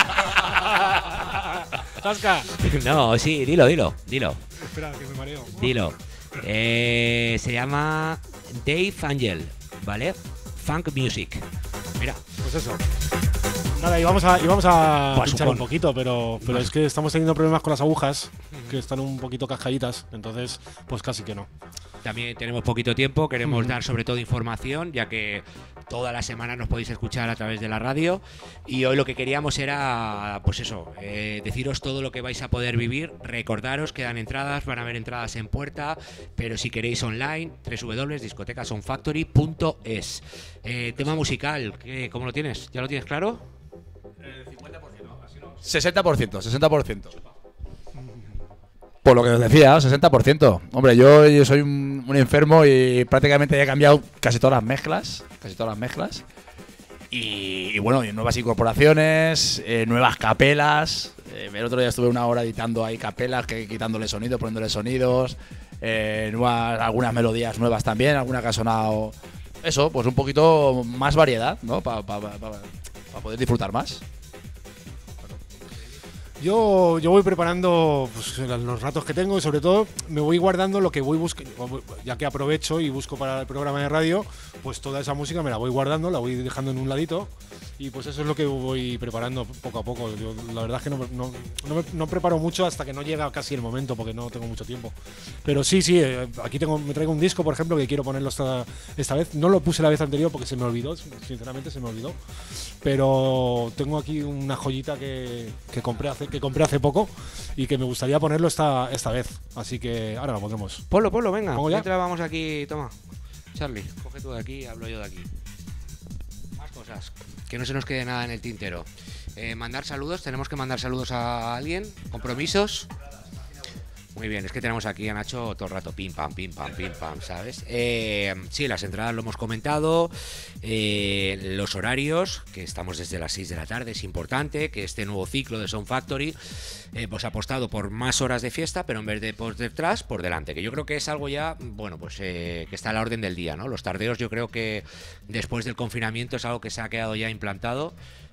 ¡Tasca! No, sí, dilo. Espera, que me mareo. Dilo. Se llama Dave Angel, ¿vale? Funk Music. Mira. Pues eso. Nada, íbamos a Pues pinchar un supone. poquito, pero es que estamos teniendo problemas con las agujas, que están un poquito cascaditas, entonces pues casi que no. También tenemos poquito tiempo, queremos dar sobre todo información, ya que toda la semana nos podéis escuchar a través de la radio. Y hoy lo que queríamos era, pues eso, deciros todo lo que vais a poder vivir. Recordaros que dan entradas, van a haber entradas en puerta, pero si queréis online, www.discotecasoundfactory.es. Tema musical, ¿cómo lo tienes? ¿Ya lo tienes claro? 60%. Por lo que os decía, 60%. Hombre, yo soy un enfermo y prácticamente he cambiado casi todas las mezclas. Y bueno, y nuevas incorporaciones, nuevas capelas. El otro día estuve una hora editando ahí capelas, quitándole sonidos, poniéndole sonidos. Algunas melodías nuevas también, alguna que ha sonado. Eso, pues un poquito más variedad, ¿no? Para poder disfrutar más. Yo voy preparando pues, los ratos que tengo y sobre todo me voy guardando lo que voy buscando, ya que aprovecho y busco para el programa de radio, pues toda esa música me la voy guardando, la voy dejando en un ladito y pues eso es lo que voy preparando poco a poco. Yo, la verdad es que no preparo mucho hasta que no llega casi el momento porque no tengo mucho tiempo. Pero sí, aquí me traigo un disco, por ejemplo, que quiero ponerlo esta vez. No lo puse la vez anterior porque se me olvidó, sinceramente se me olvidó. Pero tengo aquí una joyita que compré hace poco y que me gustaría ponerlo esta vez. Así que ahora lo pondremos. Ponlo, venga. ¿Pongo ya? Mientras vamos aquí, toma. Charlie, coge tú de aquí, hablo yo de aquí. Más cosas, que no se nos quede nada en el tintero. Mandar saludos, tenemos que mandar saludos a alguien. Compromisos. Muy bien, es que tenemos aquí a Nacho todo el rato, pim pam, ¿sabes? Sí, las entradas lo hemos comentado, los horarios, que estamos desde las 6 de la tarde, es importante, que este nuevo ciclo de Sound Factory pues ha apostado por más horas de fiesta, pero en vez de por detrás, por delante, que yo creo que es algo ya, bueno, pues que está a la orden del día, ¿no? Los tardeos yo creo que después del confinamiento es algo que se ha quedado ya implantado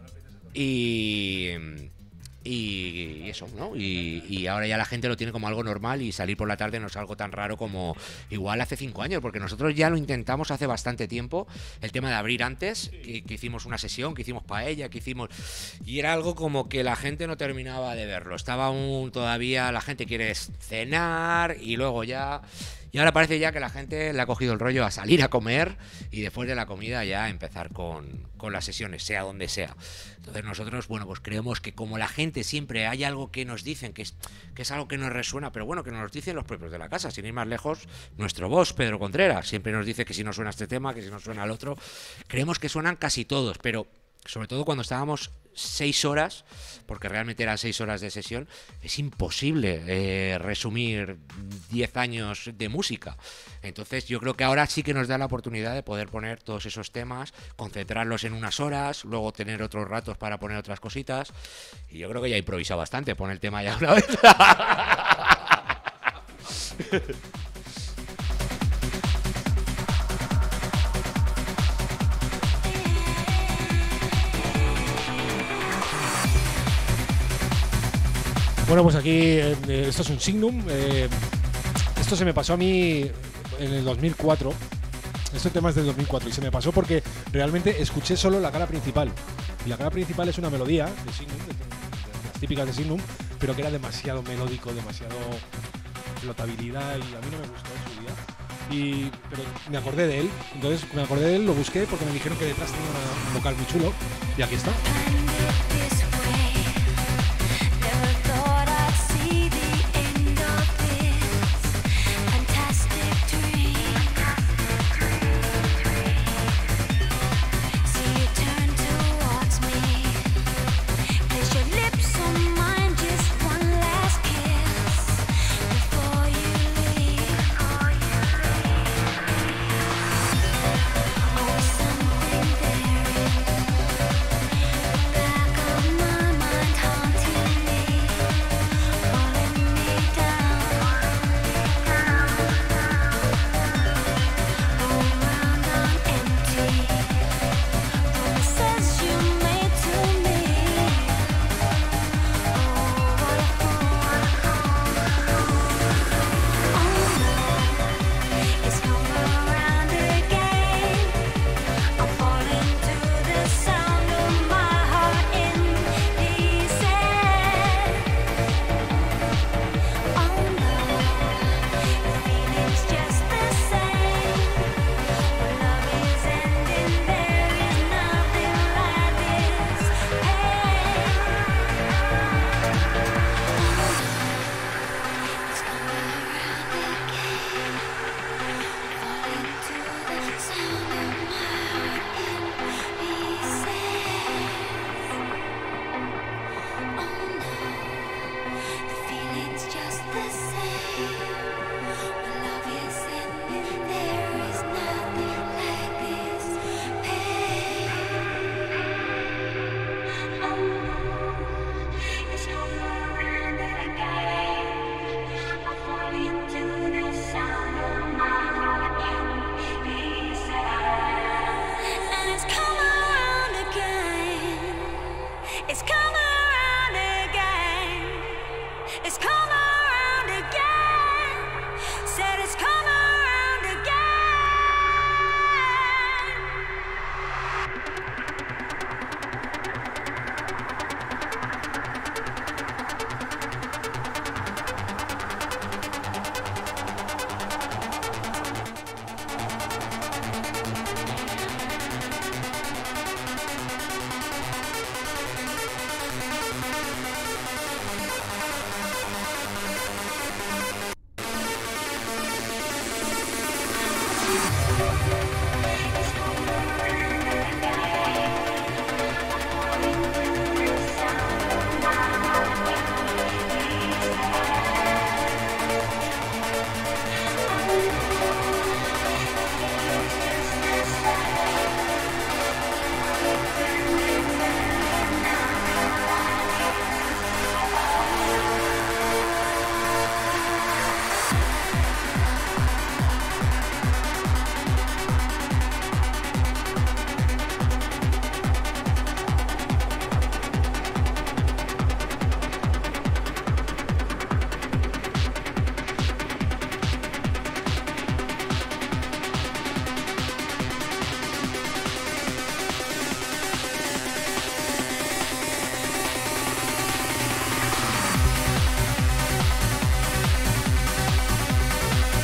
y eso, ¿no? Y ahora ya la gente lo tiene como algo normal y salir por la tarde no es algo tan raro como igual hace 5 años, porque nosotros ya lo intentamos hace bastante tiempo, el tema de abrir antes, que hicimos una sesión, que hicimos paella, y era algo como que la gente no terminaba de verlo, estaba aún todavía, la gente quiere cenar y luego ya... Y ahora parece ya que la gente le ha cogido el rollo a salir a comer y después de la comida ya empezar con las sesiones, sea donde sea. Entonces nosotros, bueno, pues creemos que como la gente siempre hay algo que nos dicen, que es algo que nos resuena, pero bueno, que nos dicen los propios de la casa, sin ir más lejos, nuestro boss, Pedro Contreras, siempre nos dice que si no suena este tema, que si no suena el otro. Creemos que suenan casi todos, pero sobre todo cuando estábamos 6 horas, porque realmente eran 6 horas de sesión, es imposible resumir 10 años de música. Entonces yo creo que ahora sí que nos da la oportunidad de poder poner todos esos temas, concentrarlos en unas horas, luego tener otros ratos para poner otras cositas, y yo creo que ya he improvisado bastante, pon el tema ya una vez. Bueno, pues aquí esto es un Signum. Esto se me pasó a mí en el 2004. Este tema es del 2004 y se me pasó porque realmente escuché solo la cara principal. Y la cara principal es una melodía de Signum, de las típicas de Signum, pero que era demasiado melódico, demasiado flotabilidad y a mí no me gustó en su día. Pero me acordé de él, entonces me acordé de él, lo busqué porque me dijeron que detrás tenía un vocal muy chulo y aquí está. Something there in the back of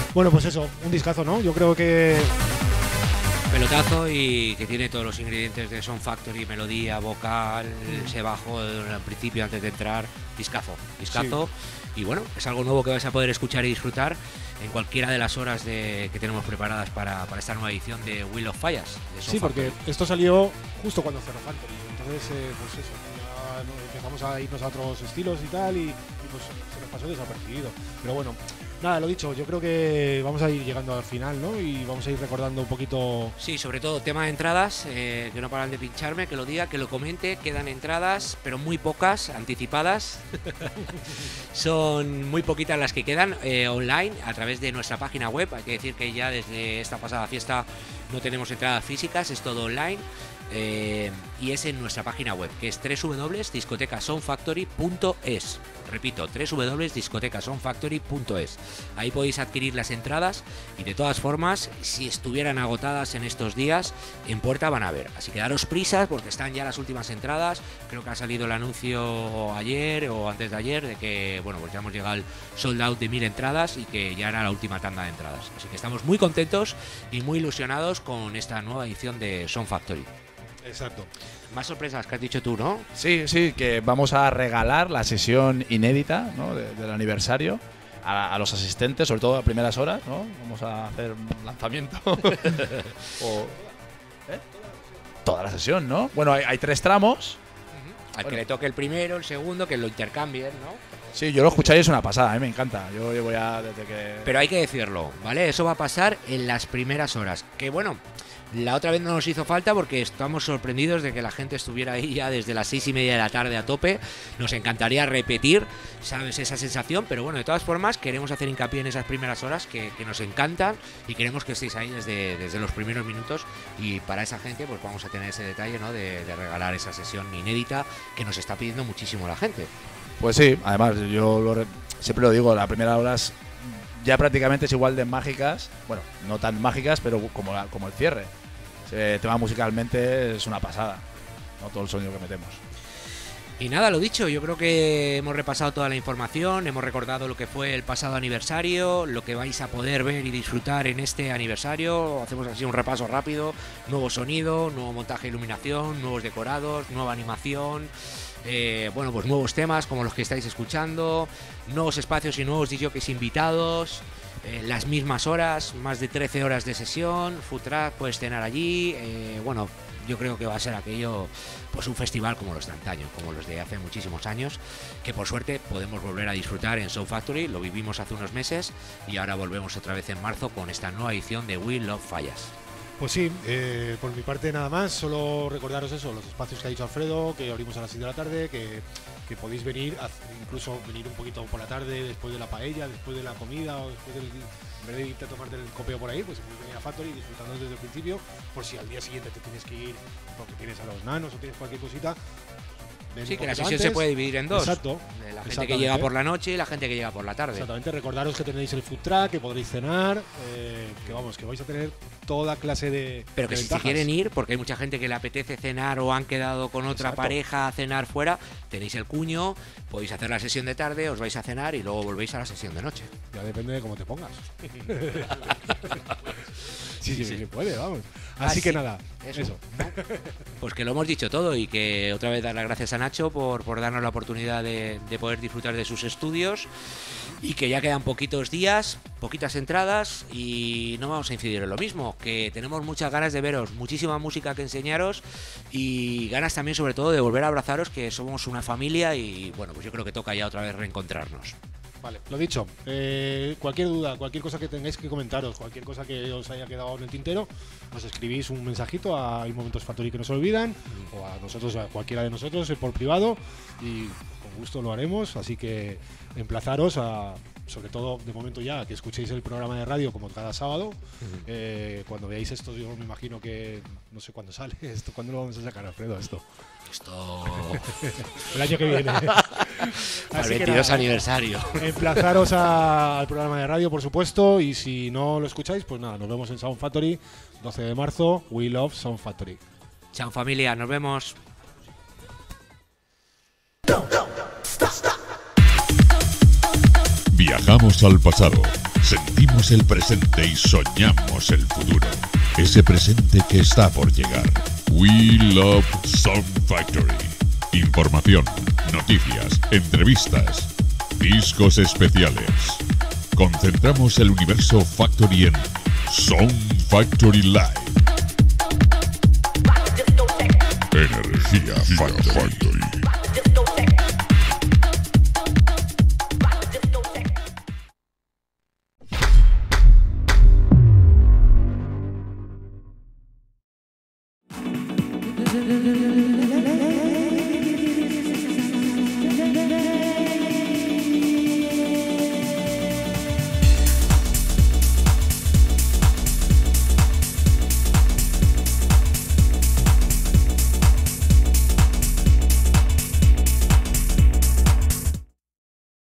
Bueno, pues eso, un discazo, ¿no? Yo creo que Pelotazo y que tiene todos los ingredientes de Sound Factory, melodía, vocal, ese bajo al principio antes de entrar, discazo. Y bueno, es algo nuevo que vais a poder escuchar y disfrutar en cualquiera de las horas que tenemos preparadas para esta nueva edición de Wheel of Fallas. De Sound sí, porque Factory. esto salió justo cuando cerró Factory. Entonces, pues eso, ya empezamos a irnos a otros estilos y tal, y pues se nos pasó desapercibido. Pero bueno, nada, lo dicho, yo creo que vamos a ir llegando al final, ¿no? Y vamos a ir recordando un poquito. Sí, sobre todo tema de entradas, que no paran de pincharme, que lo diga, que lo comente, quedan entradas, pero muy pocas, anticipadas. Son muy poquitas las que quedan online a través de nuestra página web. Hay que decir que ya desde esta pasada fiesta no tenemos entradas físicas, es todo online. Y es en nuestra página web, que es www.discotecasoundfactory.es. Repito, www.discotecasoundfactory.es. Ahí podéis adquirir las entradas y de todas formas, si estuvieran agotadas en estos días, en puerta van a ver. Así que daros prisas porque están ya las últimas entradas. Creo que ha salido el anuncio ayer o antes de ayer de que, bueno, pues ya hemos llegado al sold out de 1000 entradas y que ya era la última tanda de entradas. Así que estamos muy contentos y muy ilusionados con esta nueva edición de Sound Factory. Exacto. Más sorpresas que has dicho tú, ¿no? Sí, que vamos a regalar la sesión inédita, ¿no? del aniversario a los asistentes, sobre todo a primeras horas, ¿no? Vamos a hacer un lanzamiento. Toda la sesión, ¿no? Bueno, hay 3 tramos. Al que le toque el primero, el segundo, que lo intercambien, ¿no? Sí, yo lo escucháis, es una pasada, a mí me encanta. Yo llevo ya desde que… Pero hay que decirlo, ¿vale? Eso va a pasar en las primeras horas. Que bueno, la otra vez no nos hizo falta porque estamos sorprendidos de que la gente estuviera ahí ya desde las 6:30 de la tarde a tope. Nos encantaría repetir, ¿sabes? Esa sensación, pero bueno, de todas formas queremos hacer hincapié en esas primeras horas que nos encantan y queremos que estéis ahí desde los primeros minutos, y para esa gente pues vamos a tener ese detalle, ¿no? De regalar esa sesión inédita que nos está pidiendo muchísimo la gente. Pues sí, además yo siempre lo digo, la primera hora ya prácticamente es igual de mágicas, bueno, no tan mágicas, pero como el cierre. El tema musicalmente es una pasada, ¿no? Todo el sonido que metemos. Y nada, lo dicho, yo creo que hemos repasado toda la información, hemos recordado lo que fue el pasado aniversario, lo que vais a poder ver y disfrutar en este aniversario. Hacemos así un repaso rápido: nuevo sonido, nuevo montaje e iluminación, nuevos decorados, nueva animación. Bueno, pues nuevos temas como los que estáis escuchando, nuevos espacios y nuevos DJs invitados, las mismas horas, más de 13 horas de sesión, food truck, puedes cenar allí. Bueno, yo creo que va a ser aquello, pues un festival como los de antaño, como los de hace muchísimos años, que por suerte podemos volver a disfrutar en Sound Factory. Lo vivimos hace unos meses y ahora volvemos otra vez en marzo con esta nueva edición de Wheel of Fallas. Pues sí, por mi parte nada más, solo recordaros eso, los espacios que ha dicho Alfredo, que abrimos a las 6 de la tarde, que podéis venir, incluso venir un poquito por la tarde, después de la paella, después de la comida, o después en vez de irte a tomarte el copeo por ahí, pues puedes venir a Factory disfrutando desde el principio, por si al día siguiente te tienes que ir porque tienes a los nanos o tienes cualquier cosita. Sí, que la sesión se puede dividir en dos. Exacto. La gente que llega por la noche y la gente que llega por la tarde. Exactamente, recordaros que tenéis el food truck, que podréis cenar, que vamos, que vais a tener toda clase de Pero que de si se ventajas. quieren ir, porque hay mucha gente que le apetece cenar o han quedado con otra Exacto. pareja a cenar fuera, tenéis el cuño, podéis hacer la sesión de tarde, os vais a cenar y luego volvéis a la sesión de noche. Ya depende de cómo te pongas. sí, se puede, vamos. Así que sí, nada, eso. eso. Pues que lo hemos dicho todo y que otra vez dar las gracias a Nacho por darnos la oportunidad de poder disfrutar de sus estudios, y que ya quedan poquitos días, poquitas entradas, y no vamos a incidir en lo mismo, que tenemos muchas ganas de veros, muchísima música que enseñaros y ganas también sobre todo de volver a abrazaros, que somos una familia y bueno, pues yo creo que toca ya otra vez reencontrarnos. Vale, lo dicho, cualquier duda, cualquier cosa que tengáis que comentaros, cualquier cosa que os haya quedado en el tintero, nos escribís un mensajito a Hay Momentos Factory que no se olvidan, o a nosotros, a cualquiera de nosotros, por privado, y con gusto lo haremos. Así que emplazaros a, sobre todo de momento ya, que escuchéis el programa de radio como cada sábado. Cuando veáis esto, yo me imagino que no sé cuándo sale esto, cuándo lo vamos a sacar, Alfredo, esto. El año que viene. Al Así que 22 nada, aniversario. emplazaros al programa de radio, por supuesto, y si no lo escucháis, pues nada, nos vemos en Sound Factory, 12 de marzo, We Love Sound Factory. Chao familia, nos vemos. Viajamos al pasado Sentimos el presente y soñamos el futuro. Ese presente que está por llegar. We Love Sound Factory. Información, noticias, entrevistas, discos especiales. Concentramos el universo Factory en Sound Factory Live. Energía Factory.